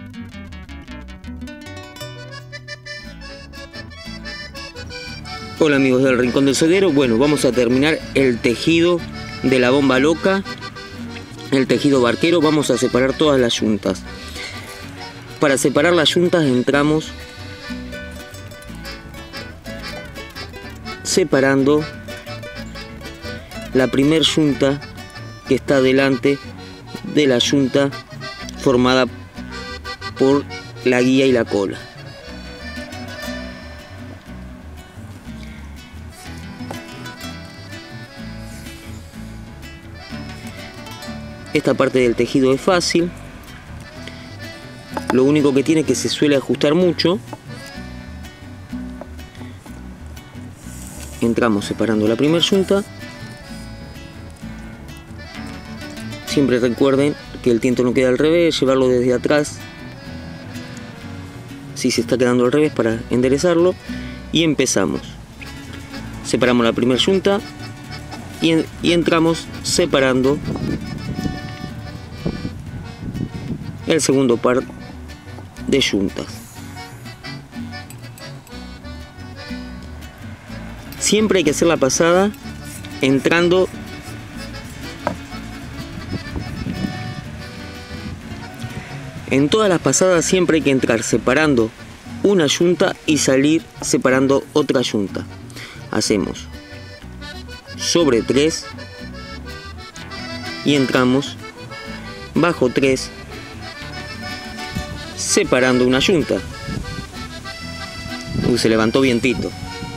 Hola amigos del Rincón del Ceguero. Bueno, vamos a terminar el tejido de la bomba loca, el tejido barquero. Vamos a separar todas las yuntas. Para separar las yuntas entramos separando la primer yunta que está delante de la yunta formada por la guía y la cola. Esta parte del tejido es fácil, lo único que tiene es que se suele ajustar mucho. Entramos separando la primera yunta. Siempre recuerden que el tiento no queda al revés, llevarlo desde atrás si se está quedando al revés para enderezarlo. Y empezamos. Separamos la primera yunta y entramos separando el segundo par de yuntas. Siempre hay que hacer la pasada entrando en todas las pasadas. Siempre hay que entrar separando una yunta y salir separando otra yunta. Hacemos sobre 3 y entramos bajo 3 separando una yunta. Se levantó vientito.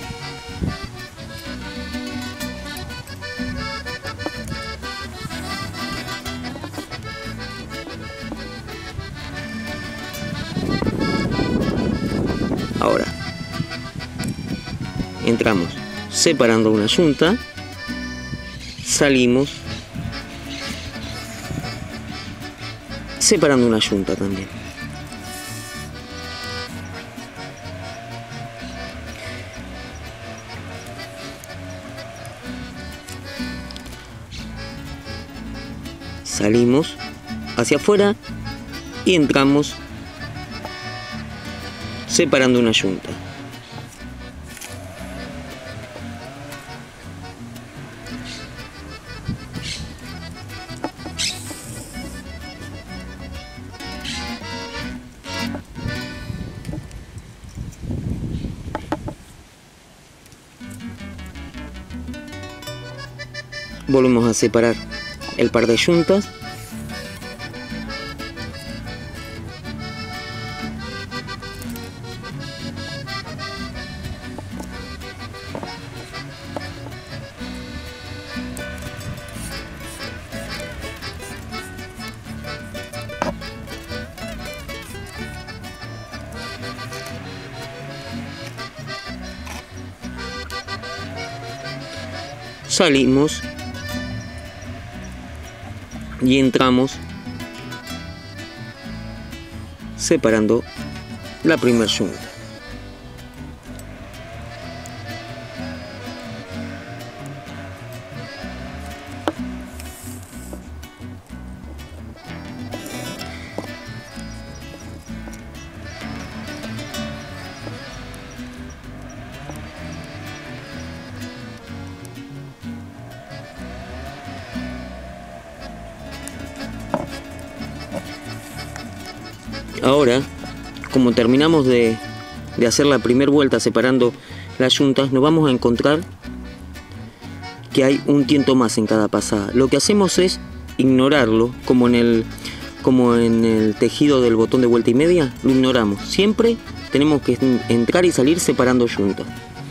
Ahora entramos separando una yunta, salimos separando una yunta también. Salimos hacia afuera y entramos separando una yunta. Volvemos a separar el par de yuntas. Salimos y entramos separando la primera yunta. Ahora, como terminamos de hacer la primera vuelta separando las yuntas, nos vamos a encontrar que hay un tiento más en cada pasada. Lo que hacemos es ignorarlo, como en el tejido del botón de vuelta y media, lo ignoramos. Siempre tenemos que entrar y salir separando yuntas.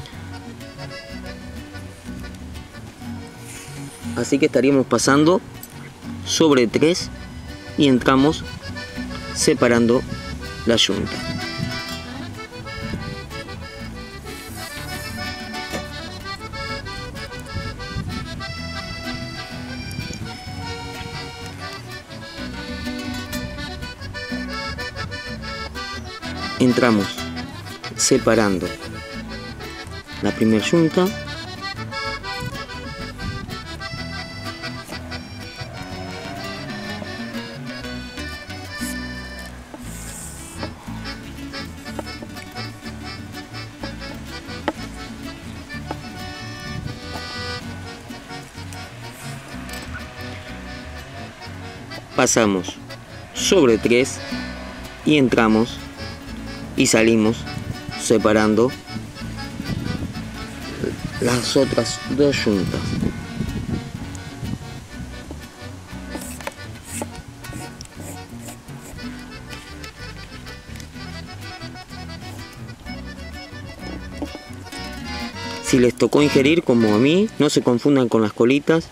Así que estaríamos pasando sobre 3 y entramos separando la yunta. Entramos separando la primera yunta, pasamos sobre 3 y entramos y salimos separando las otras dos juntas. Si les tocó ingerir como a mí, no se confundan con las colitas.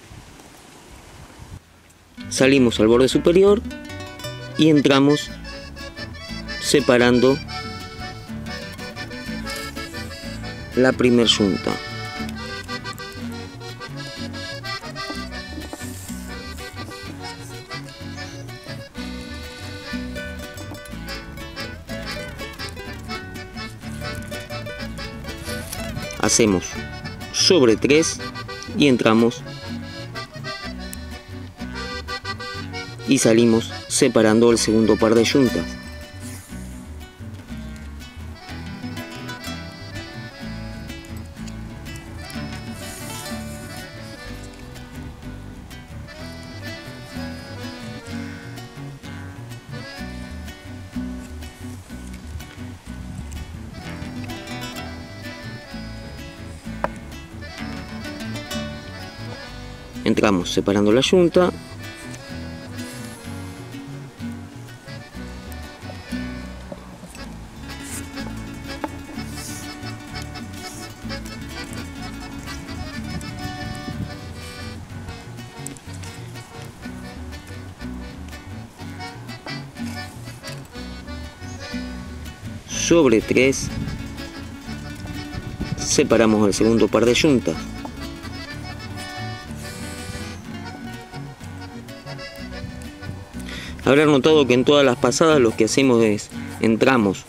Salimos al borde superior y entramos separando la primer junta. Hacemos sobre 3 y entramos y salimos separando el segundo par de juntas. Entramos separando la junta. Sobre 3 separamos el segundo par de juntas. Habrán notado que en todas las pasadas lo que hacemos es entramos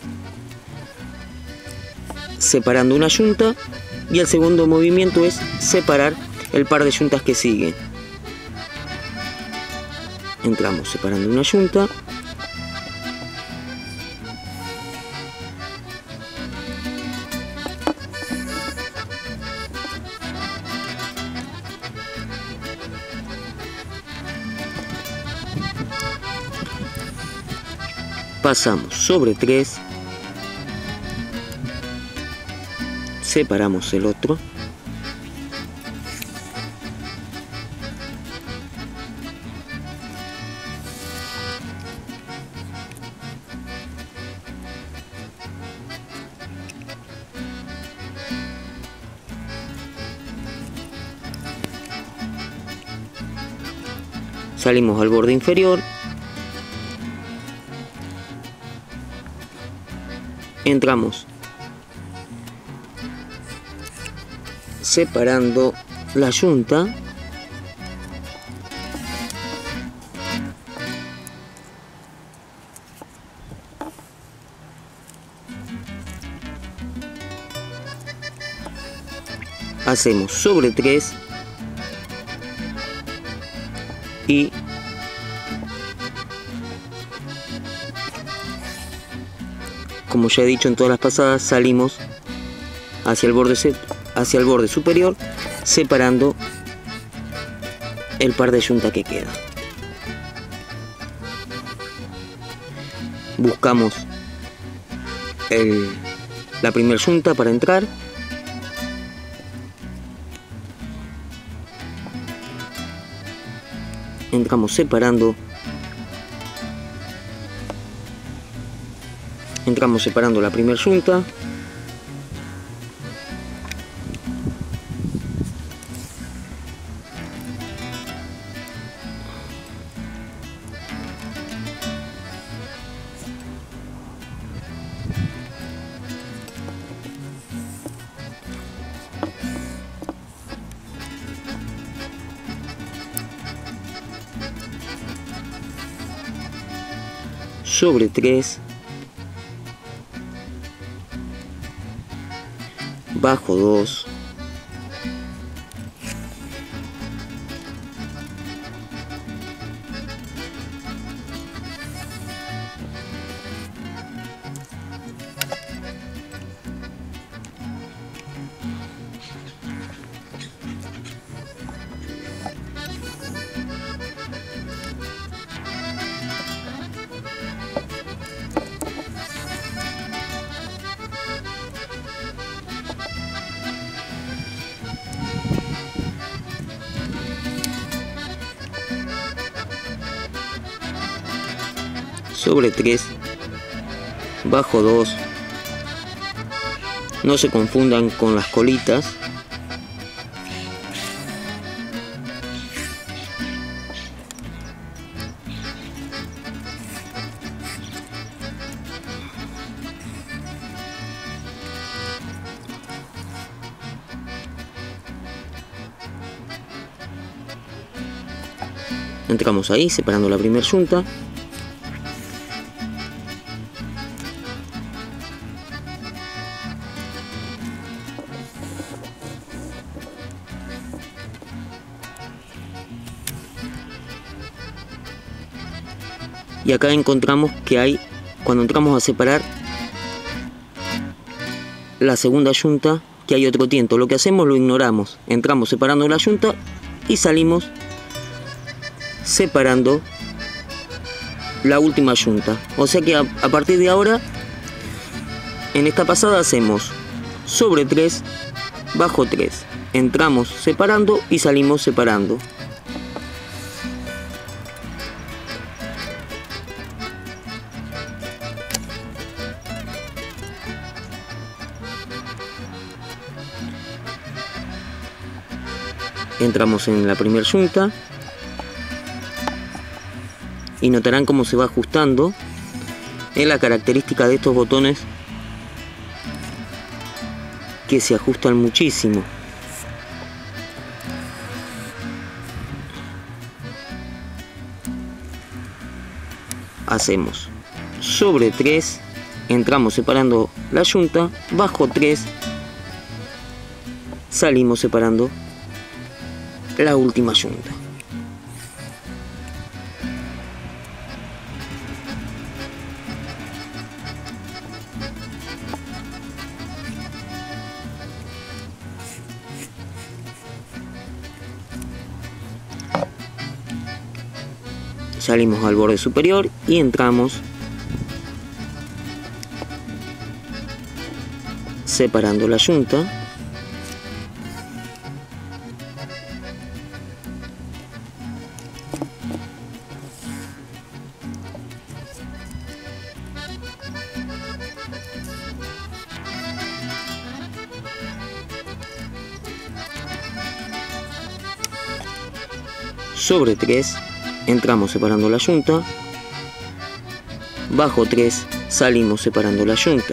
separando una junta y el segundo movimiento es separar el par de juntas que siguen. Entramos separando una junta. Pasamos sobre 3, separamos el otro, salimos al borde inferior, entramos separando la junta hacemos sobre 3 y como ya he dicho en todas las pasadas, salimos hacia el borde superior, separando el par de junta que queda. Buscamos la primera junta para entrar. Entramos separando la primera junta. Sobre 3, bajo 2, sobre 3, bajo 2. No se confundan con las colitas. Entramos ahí separando la primera yunta. Y acá encontramos que hay, cuando entramos a separar la segunda yunta, que hay otro tiento. Lo que hacemos lo ignoramos. Entramos separando la yunta y salimos separando la última yunta. O sea que a partir de ahora, en esta pasada hacemos sobre 3, bajo 3. Entramos separando y salimos separando. Entramos en la primera yunta y notarán cómo se va ajustando. Es la característica de estos botones, que se ajustan muchísimo. Hacemos sobre 3, entramos separando la yunta, bajo 3, salimos separando la última yunta. Salimos al borde superior y entramos separando la yunta. Sobre 3, entramos separando la yunta, bajo 3, salimos separando la yunta.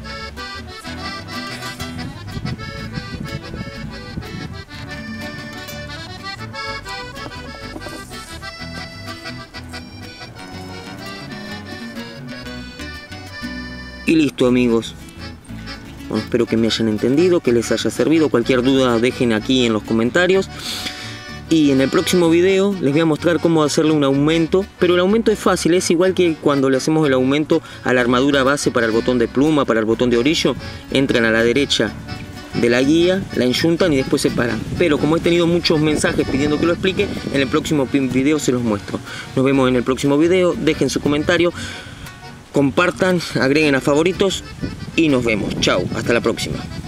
Y listo, amigos. Bueno, espero que me hayan entendido, que les haya servido. Cualquier duda dejen aquí en los comentarios. Y en el próximo video les voy a mostrar cómo hacerle un aumento, pero el aumento es fácil, es igual que cuando le hacemos el aumento a la armadura base para el botón de pluma, para el botón de orillo. Entran a la derecha de la guía, la enyuntan y después separan. Pero como he tenido muchos mensajes pidiendo que lo explique, en el próximo video se los muestro. Nos vemos en el próximo video, dejen su comentario, compartan, agreguen a favoritos y nos vemos. Chao, hasta la próxima.